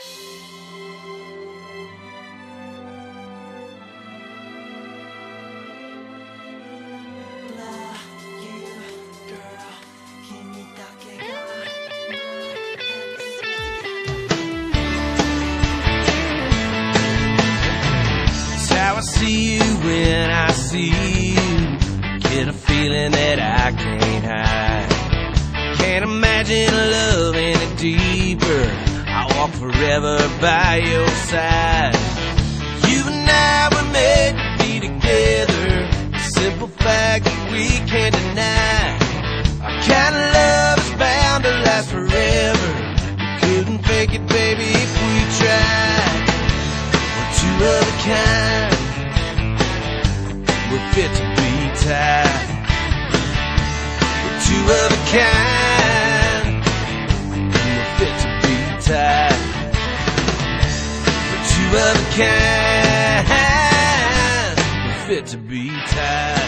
How I see you when I see you, get a feeling that I can't hide. Can't imagine love any deeper. I walk forever by your side. You and I were made to be together, a simple fact that we can't deny. Our kind of love is bound to last forever. We couldn't fake it, baby, if we tried. We're two of a kind, we're fit to be tied. We're two of a kind, we're fit to be tied. We're two of a kind, we're fit to be tied.